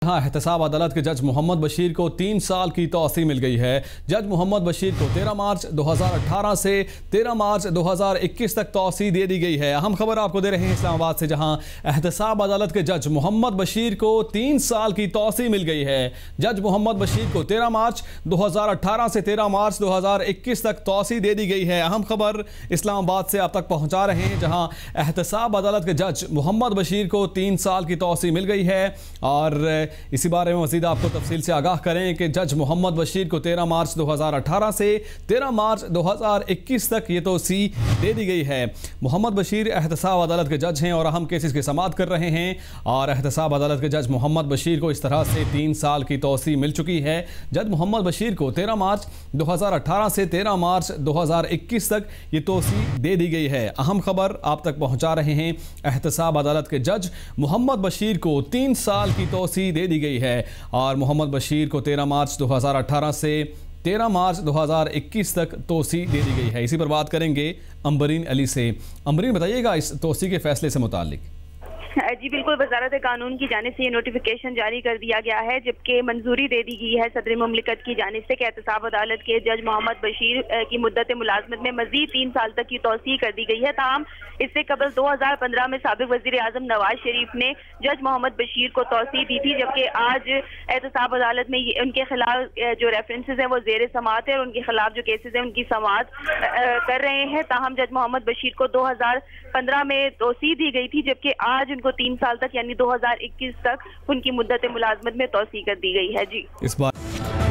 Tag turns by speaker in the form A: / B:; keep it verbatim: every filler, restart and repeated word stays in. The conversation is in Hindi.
A: हाँ, एहतसाब अदालत के जज मोहम्मद बशीर को तीन साल की तौसी मिल गई है। जज मोहम्मद बशीर को तेरह मार्च दो हज़ार अठारह से तेरह मार्च दो हज़ार इक्कीस तक तौसी दे दी गई है। अहम खबर आपको दे रहे हैं इस्लामाबाद से, जहां एहतसाब अदालत के जज मोहम्मद बशीर को तीन साल की तौसी मिल गई है। जज मोहम्मद बशीर को तेरह मार्च दो हज़ार अठारह से तेरह मार्च दो हज़ार इक्कीस तक तौसी दे दी गई है। अहम खबर इस्लामाबाद से आप तक पहुंचा रहे हैं, जहां एहतसाब अदालत के जज मोहम्मद बशीर को तीन साल की तौसी मिल गई है। और इसी बारे में मज़ीद आपको तफसील से आगाह करें कि जज मोहम्मद बशीर को तेरह मार्च दो हज़ार अठारह से तेरह मार्च दो हज़ार इक्कीस तक ये तौसी दे दी गई है। मोहम्मद बशीर एहतसाब अदालत के जज हैं और अहम केसेस की समाअत कर रहे हैं। और एहतसाब अदालत के जज मोहम्मद बशीर को इस तरह से तीन साल की तौसी मिल चुकी है। जज मोहम्मद बशीर को तेरह मार्च दो हज़ार अठारह से तेरह मार्च दो हज़ार इक्कीस तक ये तौसी दे दी गई है। अहम खबर आप तक पहुँचा रहे हैं, एहतसाब अदालत के जज मोहम्मद बशीर को तीन साल की तौसी दे दी गई है। और मोहम्मद बशीर को तेरह मार्च दो हज़ार अठारह से तेरह मार्च दो हज़ार इक्कीस तक तौसी दे दी गई है। इसी पर बात करेंगे अम्बरीन अली से। अम्बरीन, बताइएगा इस तौसी के फैसले से मुताल्लिक।
B: जी बिल्कुल, वजारत कानून की जानिब से ये नोटिफिकेशन जारी कर दिया गया है, जबकि मंजूरी दे दी गई है सदर मुमलिकत की जानिब से कि एहतसाब अदालत के जज मोहम्मद बशीर की मुद्दत मुलाजमत में मजीद तीन साल तक की तौसी कर दी गई है। ताहम इससे कबल दो हजार पंद्रह में साबिक वजीर आजम नवाज शरीफ ने जज मोहम्मद बशीर को तौसी दी थी, जबकि आज एहतसाब अदालत में उनके खिलाफ जो रेफरेंसेज हैं वो जेर समाअत है और उनके खिलाफ जो केसेस हैं उनकी समाअत कर रहे हैं। ताहम जज मोहम्मद बशीर को दो हजार पंद्रह में तौसी दी गई थी, जबकि आज उनको तीन साल तक यानी दो हज़ार इक्कीस तक उनकी मुद्दत मुलाजमत में तौसी कर दी गई है। जी,
A: इस बार